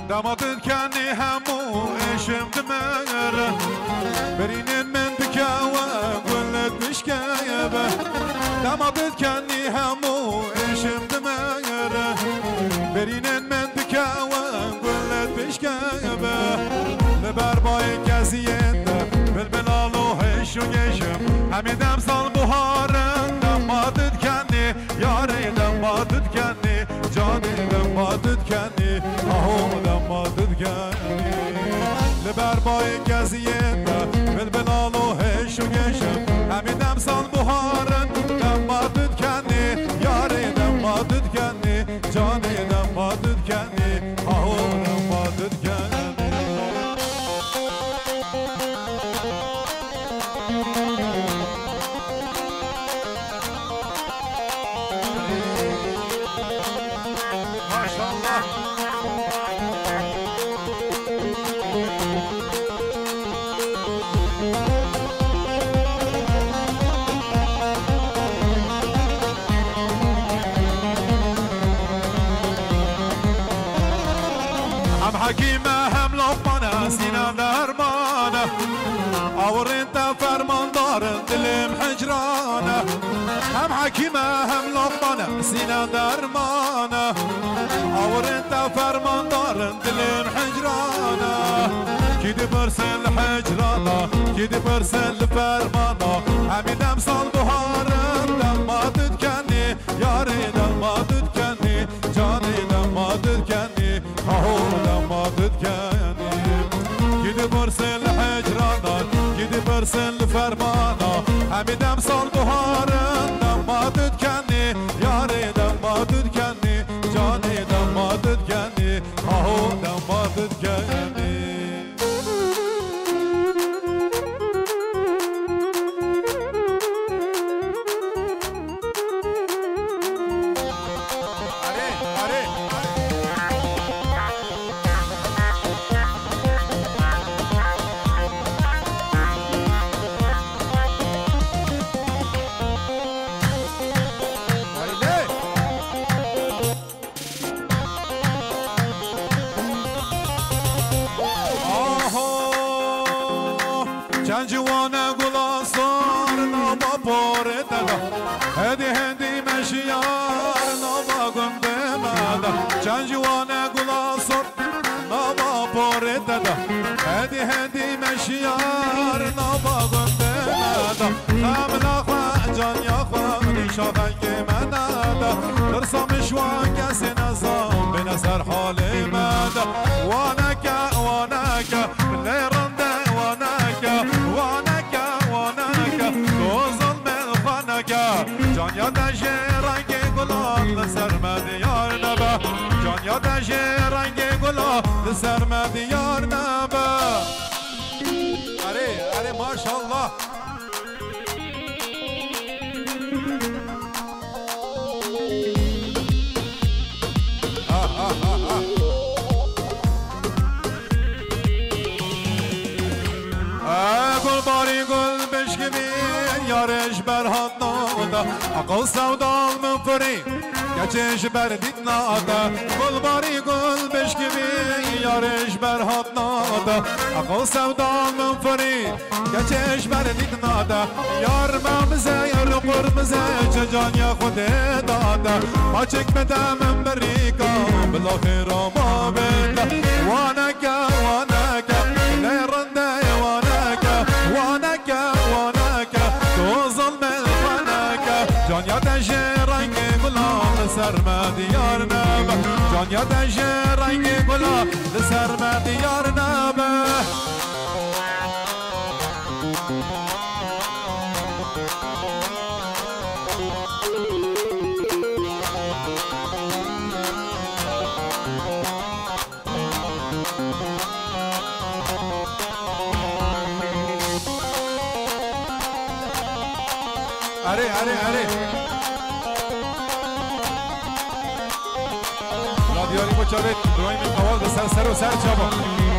دمادت کنی همو اشم دمره برینن من بکاوه گلت بشکایبه دمادت کنی همو اشم دمره برینن من بکاوه گلت بشکایبه لبر بای کزیده بلبلالو هشو گشم همه دم سال بهارن دمادت کنی یاره دمادت کنی جانی دمادت کنی آهو دمادت کنی لبر بای کزیده بلبلالو هشو گشم همه دم سال بهارن دمادت کنی یاره دمادت کنی جانی دمادت کنی آهو دمادت کنی حكيمة هم لقمانة سينا درمانة اور انت فرمان دار دلم حجرانة هم حكيمة هم لقمانة سينا درمانة اور انت فرمان دار دلم حجرانة كده برسل حجرانة كده برسل فرمانة همي دم سال بهارن دم تتكني ياري دم تتكني جاني دم تتكني اهو دم تتكني كده برسل حجرانة كده برسل فرمانة همي دم سال بهارن دم تتكني ياري دم تتكني جاني دم تتكني اهو دم تتكني جوانه گلا سار نابا پاره دادا هدی هدی مشیار نابا گنده مادا چند جوانه گلا سار نابا پاره دادا هدی هدی مشیار نابا گنده مادا خامنا خواه جان یا خواه نیشا خنگ من دادا ترسام شوان کسی نظام به نظر حال مادا وانکا وانکا لیرنده وانکا دوزن من خانکا جان یادش رنگ گلان سرمد یار نبا جان یادش رنگ گلان سرمد یار نبا اره ماشاءالله گل باری گل بشکبین یارش بر حد نادا عقل سودال منفری گچش بر دید نادا گل باری گل بشکبین یارش بر حد نادا عقل سودال منفری گچش بر دید نادا یار ممزه یار قرمزه چه جان یا خود دادا ما چک بدم من بریکا بالاخره ما بدا وانکا لیرنده وانکا تو ظلم الفنکا جان یادش رنگ گلان سرمد یار نبا جان یادش رنگ گلان سرمد یار نبا اره رادیاری مچارت درایم این قوال به سر و سر چابا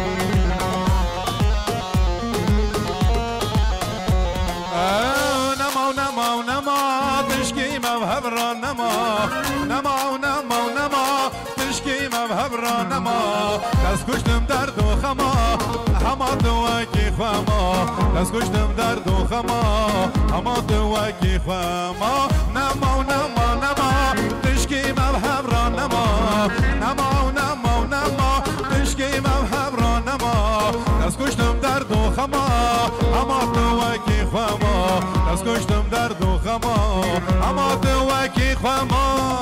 نما تشکی مذهب را نما تشکی مذهب را نما دست کشتم درد و خما هما دوکی خما دست کشتم درد و خما هما دوکی خما نما نما نما تشکی مذهب را نما نما نما نما تشکی مذهب را نما دست کشتم درد و خما هما دوکی خما دست کشتم درد و خما هما دوکی خما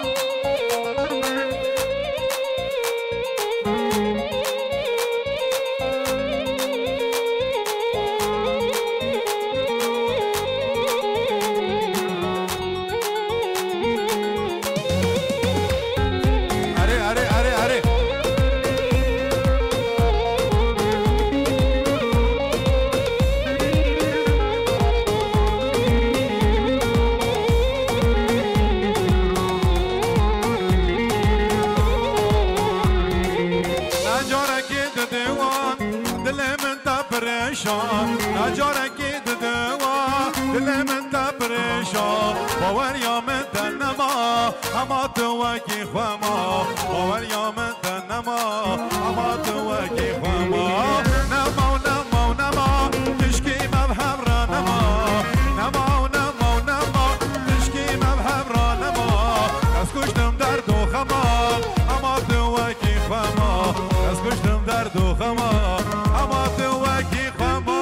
نجارکی دوا دل من تا پریشان باور یا من تنما اما تو کی خما باور یا من تنما اما تو کی خما نما نما نما تشکی مذهب را نما نما نما نما تشکی مذهب را نما از کشتم درد و خما اما تو کی خما از کشتم درد و خما اما تو کی خما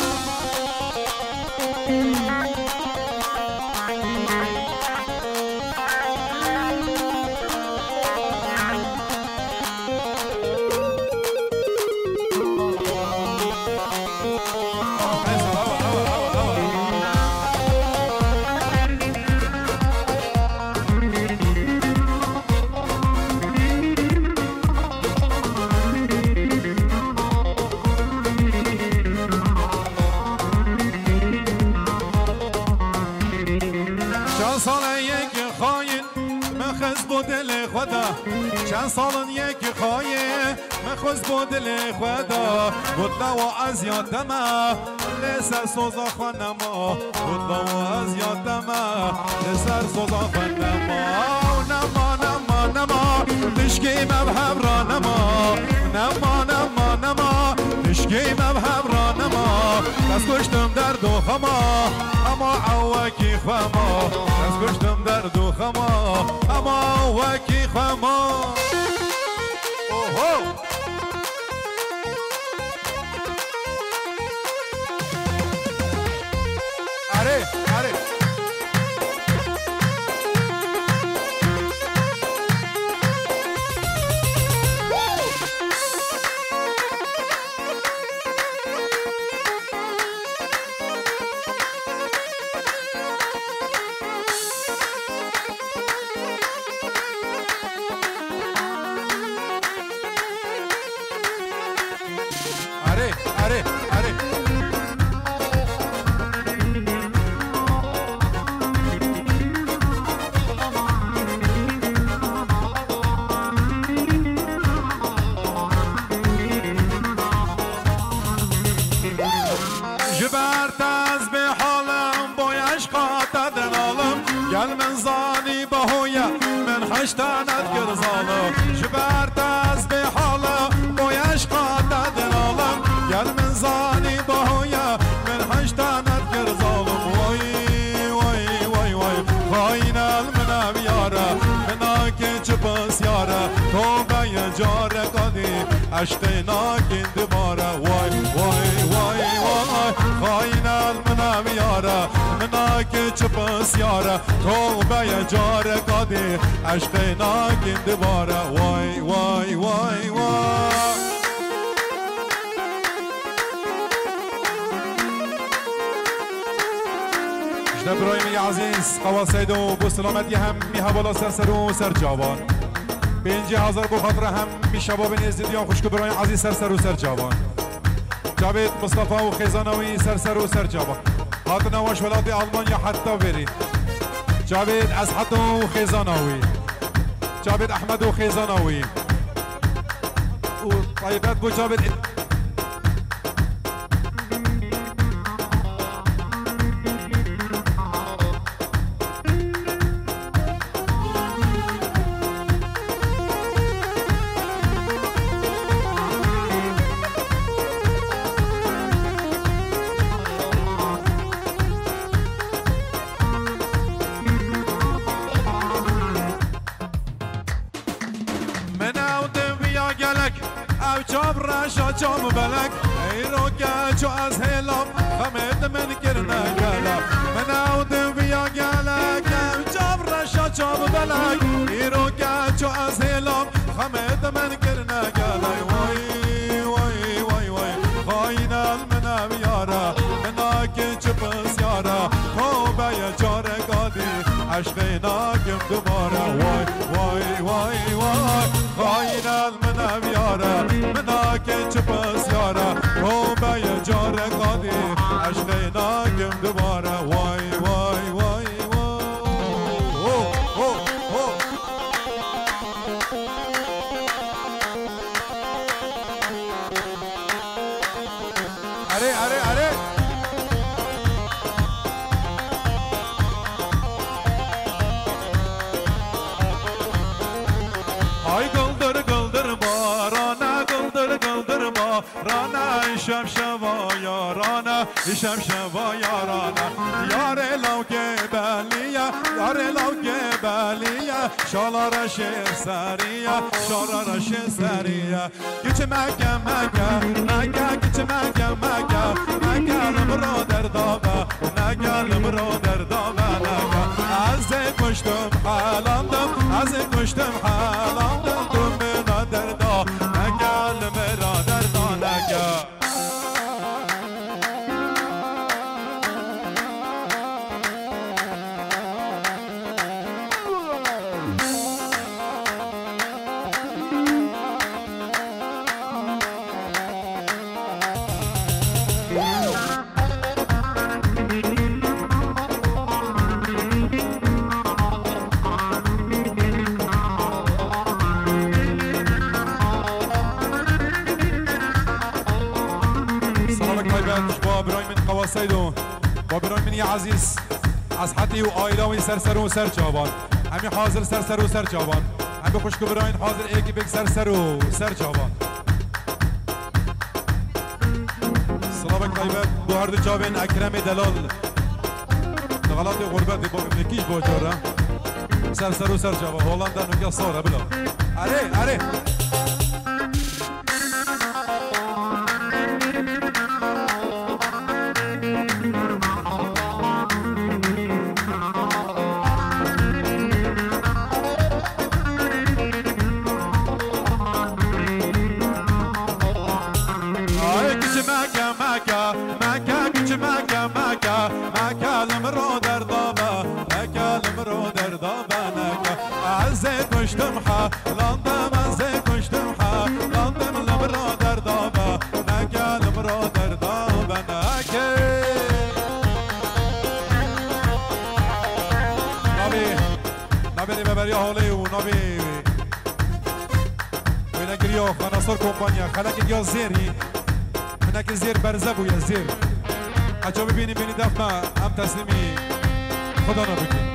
چند سالن یک خواهی مخوز بود دل خدا بود لوا از یادما لسر سوزا خانما بود لوا از یادما لسر سوزا خانما نما نما نما تشکی مذهب را نما نما نما نما تشکی مذهب را نما دست کشتم درد و خما اما عواکی خما دست کشتم درد و خما اما عواکی خما اوهو اره اره اشتانت گر ظالم جبرت از به حالا بایش قاطع دلالم گل من زانی بایا من اشتانت گر ظالم وای وای وای وای خاین المنم یارا منا که چپس یارا تو بای جار قدی اشتنا کند بارا وای وای وای وای خاین المنم یارا منا که چپس یارا تو بای جار قدی اشتنا کند بارا وای وای وای وای ابراهیمی عزیز قواسید و بو سلامتی هم میها بالا سر و سر جوان 5000 بو خاطر هم می شباب نزدیان خوشک ابراهیم عزیز سر و سر جوان جاوید مصطفی و خیزانوی سر و سر جوان هاتنا واش ولادی آلمانیا حتی بری جاوید اسحد و خیزانوی جاوید احمد و خیزانوی و طیبت بو جاوید او چاب رشا چاب بلک ای رو که چو از هلام خمید من کرنه گلک من او دویا گلک او چاب رشا چاب بلک ای رو که چو از هلام خمید من کرنه گلک وای وای وای وای خاین المنم یارا مناکی چپس یارا توبه چاره گادی عشق ناکم دوباره وای وای وای وای خاین المنم یارا مناکی چپس یارا توبه چاره گادی عشق ناکم دوباره وای وای وای شب شبا یارانا شب شبا یارانا یار لوکه بلیه یار لوکه بلیه شالارش سریه شالارش سریه گیچ مگه مگه مگه گیچ مگه مگه مگه لمرو در دابه نگه لمرو در دابه نگه از کشتم حالامدم از کشتم حالامدم تو منا در دا نگه لمرا در دا نگه سيدو بابران مني عزيز عزحتي وآيلاوي سرسرو سر جابان همي حاضر سرسرو سر جابان هم بخوش كبراين حاضر ايكي بك سرسرو سر جابان سلامك طيبة بو هرد جابين اكرم دلال نغلات غربت نكيش باجارة سرسرو سر جابان هولندا نكيا صارة بلا اره اره كشتم حالندم از کشتم حالندم لمرا در دابه نگه لمرا در دابه نگه نبی ببری حالی و نبی بینگری و خانصار کمپانیا خلق یا زیری منک زیر برزه بویا زیر اجا ببینی بینی دفمه هم تسلیمی خدا نبکن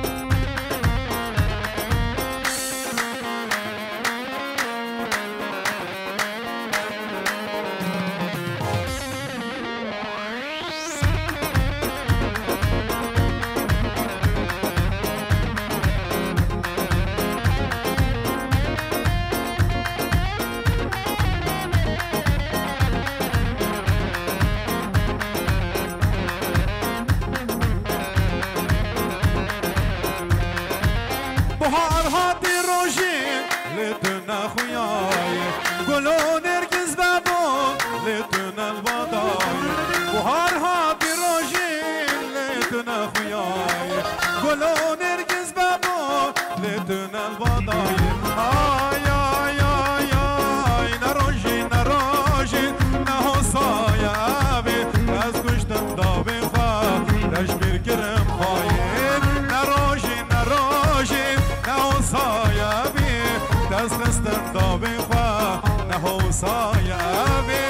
بهار هاتی روشی لتنا خویای گلو نرگز بابون لتنا البادای بهار هاتی روشی لتنا خویای گلو نرگز بابون لتنا البادای آی آی آی آی نروشی نروشی نهوسای آبی از کشتم دابی خواه دشمیر کرم خواهید نروشی نروشی نهوسای بی دست خستم دابی خواه نهوسای بی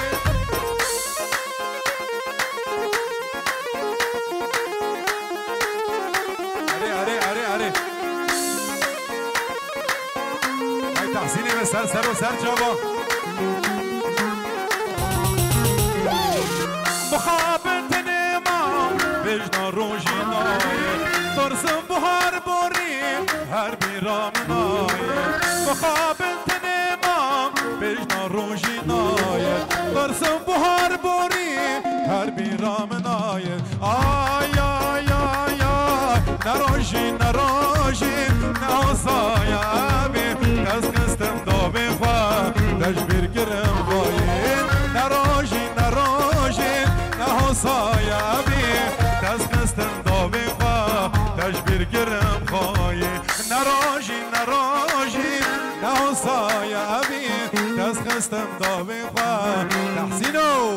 اره ای تحسینی به سر و سر جابا مخابت نمان بجنا روشی نای ترسم بهار بوری هر بیرام نای مخابت نمان بجنا روشی روژی ناید برسم بهار باری هر بیرام ناید آی آی آی آی نروژی نروژی نوزای بی دست کستم دابی خواه تجبیر گرم باید نروژی نروژی نوزای بی دست کستم دابی خواه تجبیر گرم خواهی نروژی نروژی نوزای بی دست کستم دابی خواه تحسینو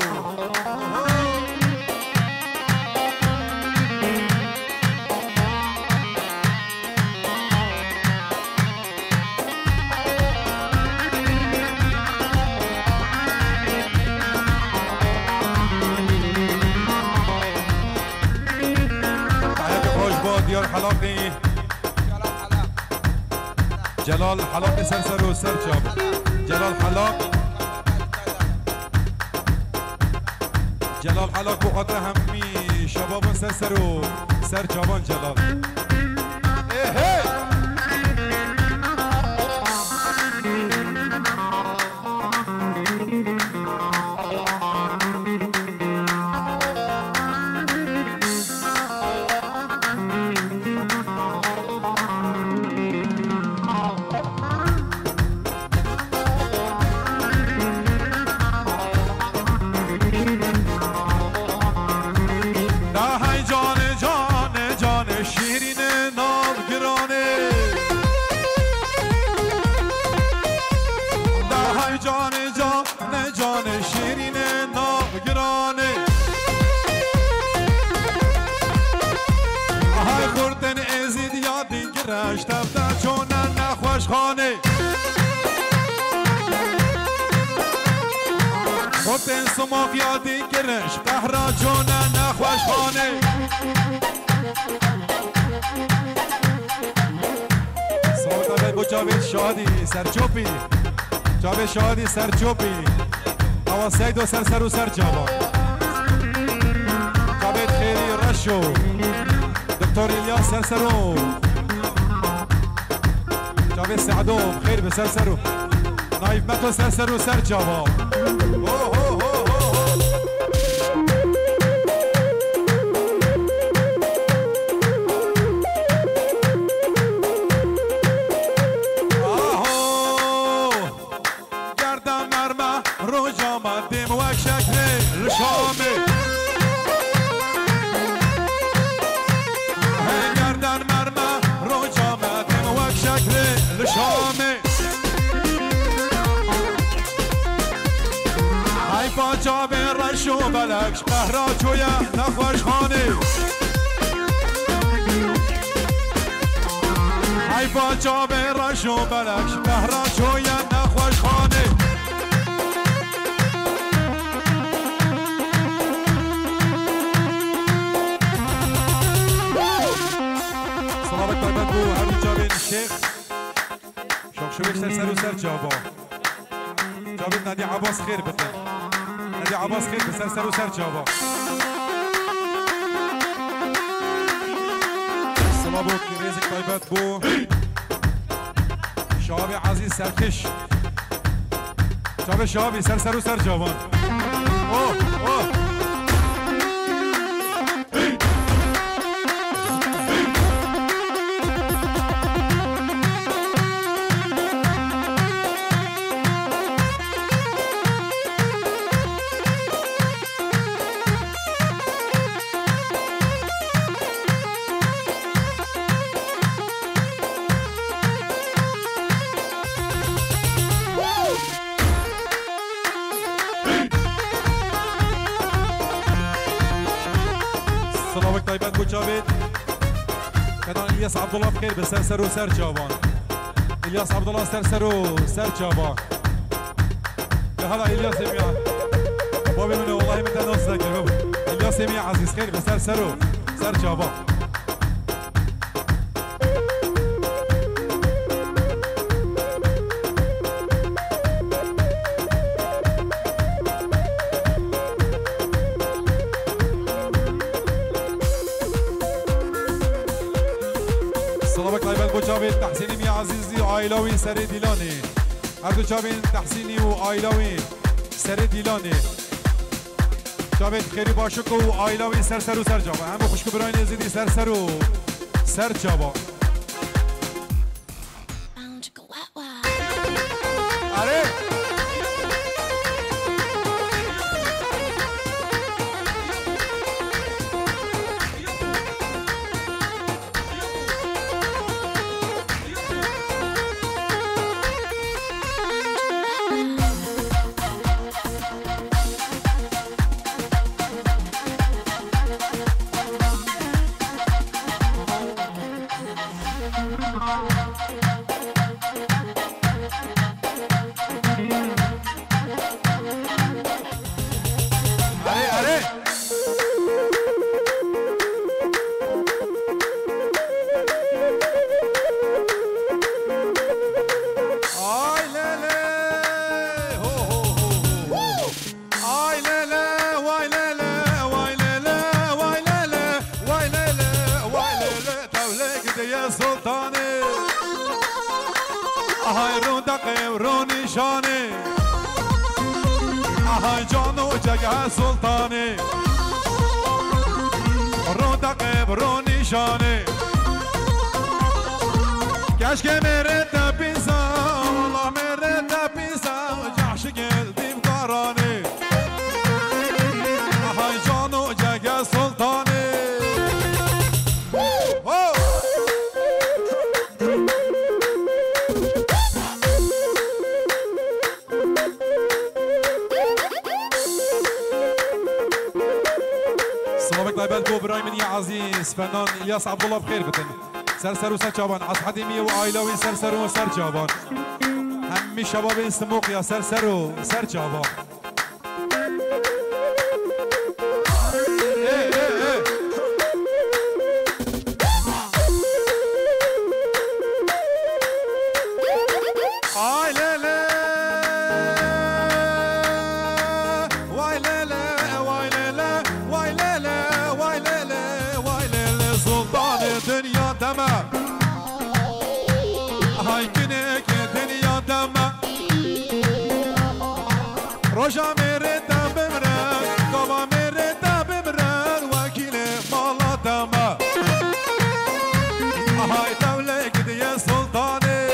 ديار حلاقي جلال حلاقي سرسر وسرجاب جلال حلاق جلال حلاق بخاطر همي شباب سرسر وسرجابان جلال ايه خانه خودن سما بیادی گرش قهرا جونه نخوش خانه سوال با جاوید شادی سرچوپی جاوید شادی سرچوپی آوا سید و سر و سر جوان جاوید خیلی رشو دکتر الیاس سرسرو جاوید سعدوم خیر به سرسرو نایب متو سرسرو سر جواب آهو گردم مرمه رو جامدیم و شکل رشامه گردن مرمه رو جامدیم و شکل رشامه ای باجا به رشو بلکش قهرا چویا نخوش خانه ای باجا به رشو بلکش قهرا چویا نخوش خانه سلامت دارد بو همین جاوید شیخ شوخ شویش سر و سر جابا جاوید ندی عباس خیر بکن ندی عباس خیر بسر سر و سر جابا سلام بو ریزک طیبت بو شعبی عزیز سرکش جاوید شعبی سر و سر جابان اوه اوه سلامك طيبات بو جاوید كدان الياس عبد الله بخير بسرسر وسر جوان الياس عبد الله سرسر وسر جوان يا هلا الياس يا بابي منه والله من ناس ذاكر بابا الياس يا عزيز خير بسرسر وسر جوان سلامك طيبات بو جاوید تحسینی می عزیزی و عائلاوی سر دیلانی هردو چابین تحسینی و آیلاوی سر دیلانی چابین خیری باشک و آیلاوی سر سر و سر جابا همه خوشک براین زیدی سر سر و سر جابا آره سلطاني رودق بروني شاني كاشك مريتا بيسا والله مريتا بيسا جعش قلبي بقراني هاي جانو جاقا سلطاني بالكو براي من يا عزيز فنان الياس عبد الله بخير بتن سرسر وسر جابان عص حديمي وعايلاوي سرسر وسر جابان همي شباب استموق يا سرسر وسر جابان روشا مريتا بمران قبا مريتا بمران وكيل مالا دما هاي دولة قد يا سلطاني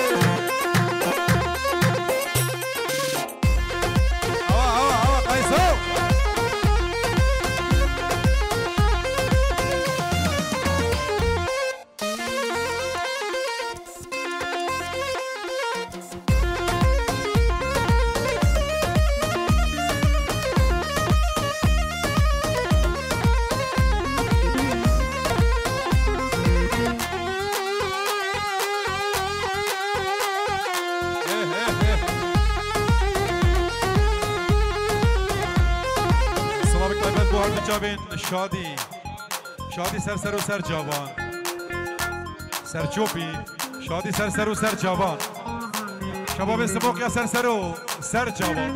هوا قيسو جابين شادي سر و سر جوان سر چوبی شادي سر و سر جوان شباب استموق یا سر و سر جوان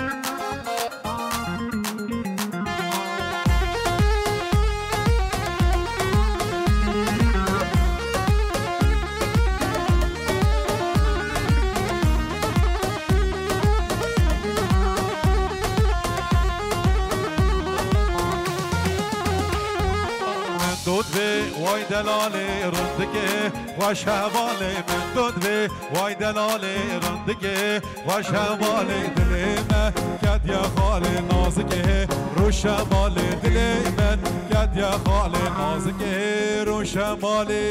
وای دلالی رندگی و شوالی من دود وی وای دلالی رندگی و شوالی دلی من کد یا خالی نازگی رو شمالی دلی من کد یا خالی نازگی رو شمالی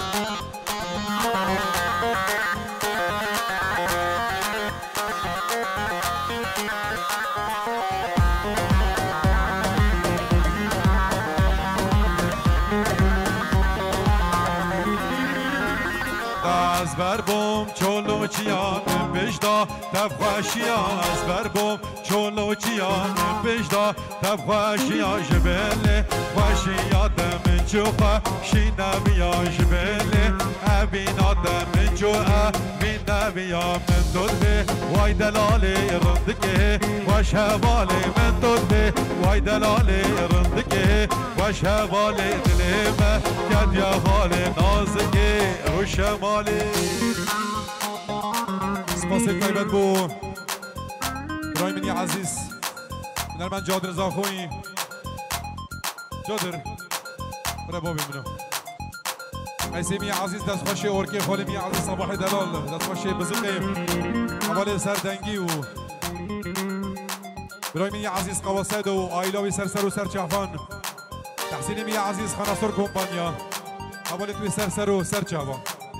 از بر بوم چولو چیان بجدا تب خوشیان از بر بوم چولو چیان بجدا تب خوشیان جبله خوشیان من جو خوشی نبیان جبله ابینات من جو ابین نبیان من دل وای دلالی رندگه خوش حوالی من دل وای دلالی رندگه خوش حوالی دلیم کد یا حال نازگه رو شمالی سپاسك طيبت بو برای منی عزیز من جادر زاخوی جادر برای بابی منو ایسی می عزیز دست خوشی اورکی خالی می عزیز صباح دلال دست خوشی بزرگی حوال سردنگی و برای منی عزیز قواسد و آیلاوی سرسر و سرچافان تحسینی می عزیز خناصر کمپانیا حوالی توی سرسر و سرچافان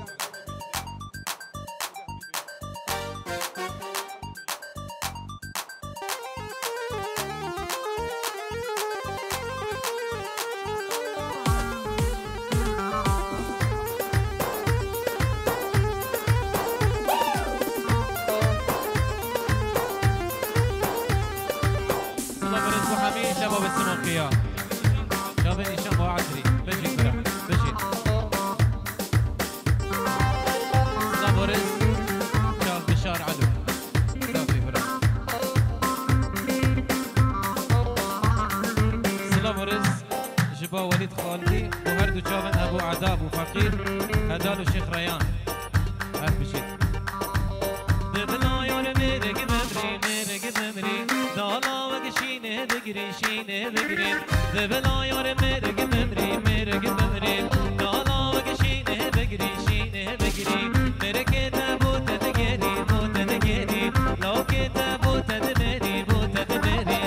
وليد خالدي وهردو شابن ابو عذاب وفقير هدالو شيخ ريان عارف بشيت دبلا يا ميرق بمري ميرق بمري دالا وقشينه بقري شينه بقري دبلا يا ميرق بمري ميرق بمري دالا وقشينه بقري شينه بقري ميرق تابوت تدقري بوت تدقري لو كتابوت تدمري بوت تدمري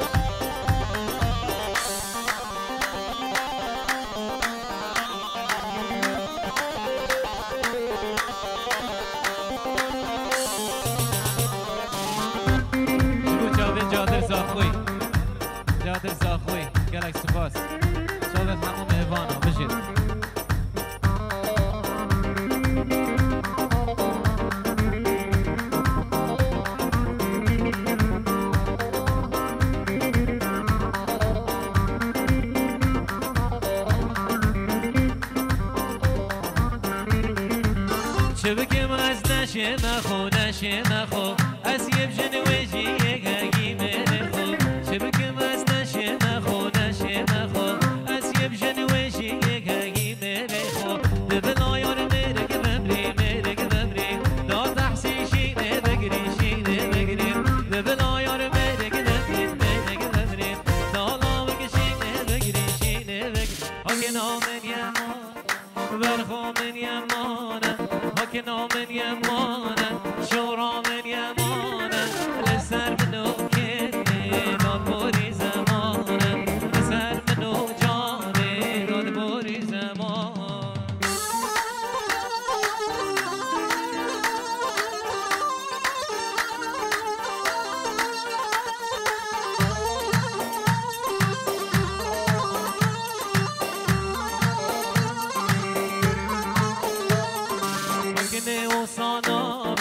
جادر زاخوي قالك سباس شغلت حمام هيفانا بجد شبكة مغزنا شمخو نشمخو أسيب جنويجي يقاقي مرخو شبكة مغزنا شمخو نشمخو أسيب جنويجي يقاقي مرخو دبلا يار مرق بمري مرق بمري دا تحسي شيني بقري شيني بقري دبلا يار مرق بمري مرق بمري دا لاوك شيني بقري شيني بقري هكنا من يمان برخو من يمانه هكنا من يمانه شورا من يمانه لسر منو كني نادبوري زمانه لسر منو جاني نادبوري زمان وصانا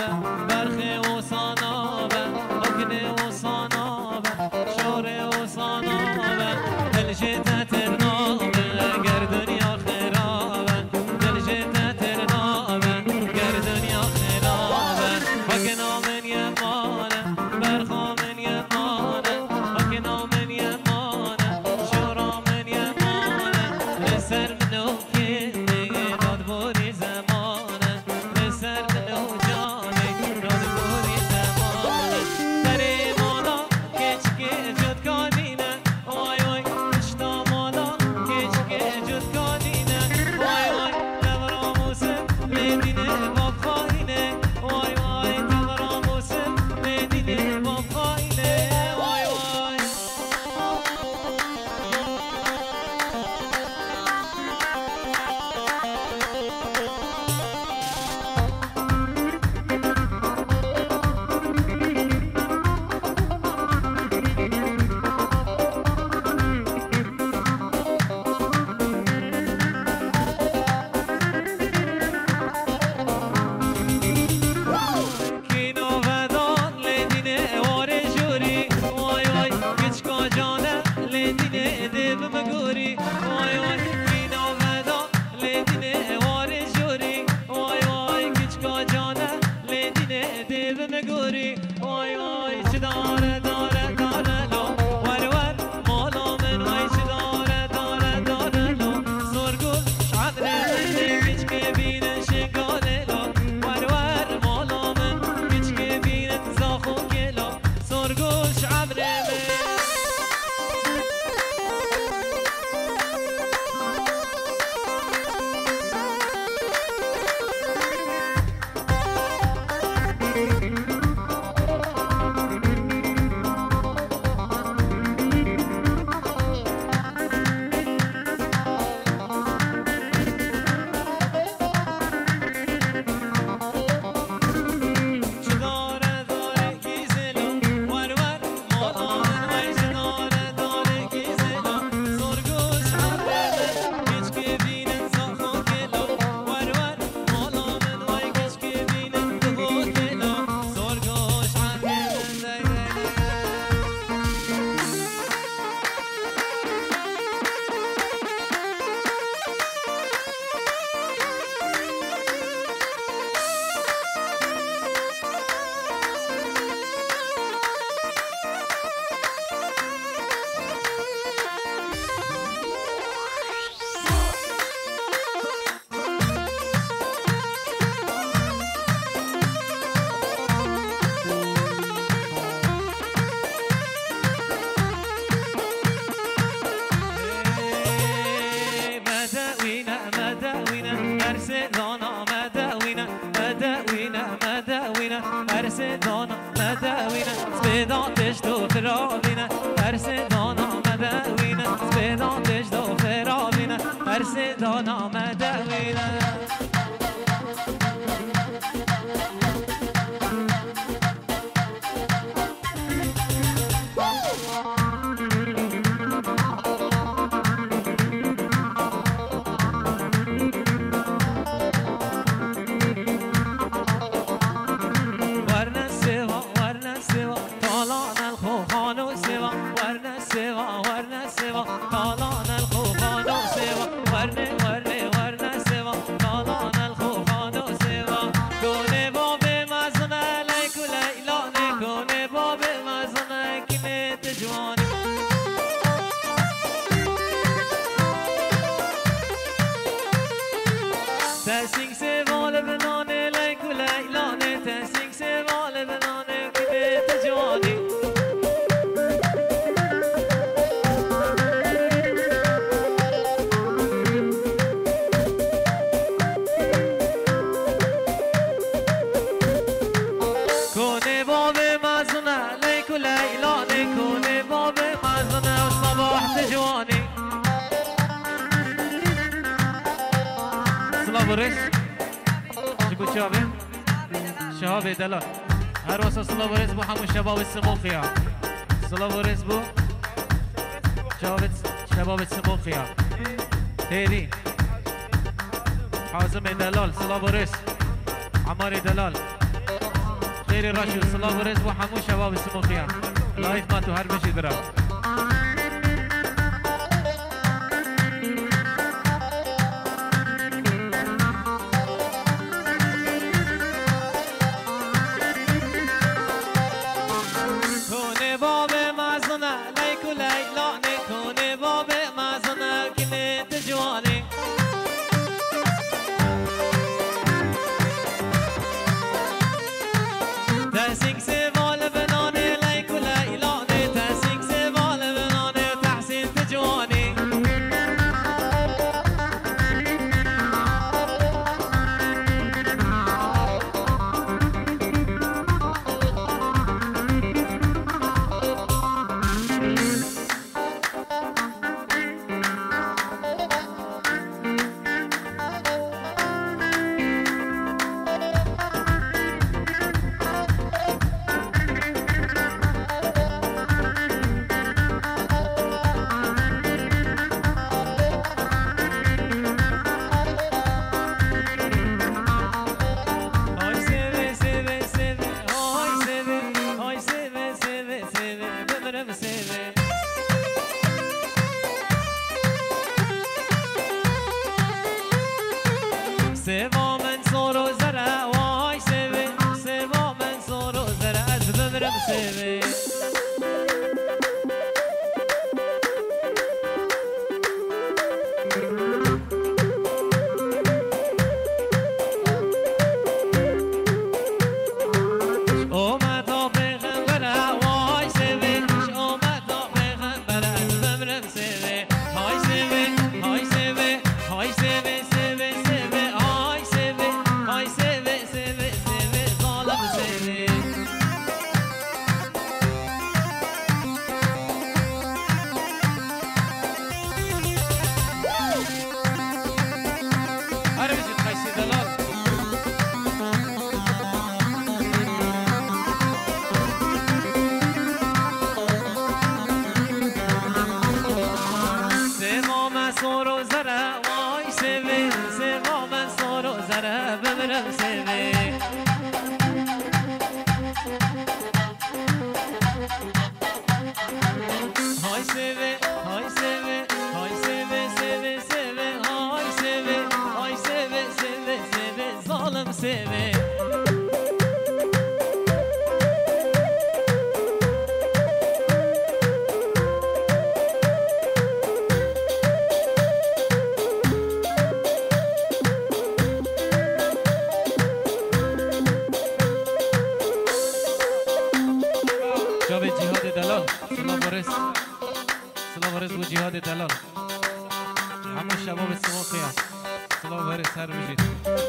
شهاب دلال هر واسه صلاة و رزق بو همون شباب السموخيا صلاة و رزق بو شباب السموخيا تيري حازم دلال صلاة و رزق عمار دلال خيري راشد صلاة و رزق بو همون شباب السموخيا لايف ما تو هر بشي درا شاب جهاد دلال سلام وارث سلام وارث و جهاد دلال همه شباب سماقی هست سلام وارث هر بجید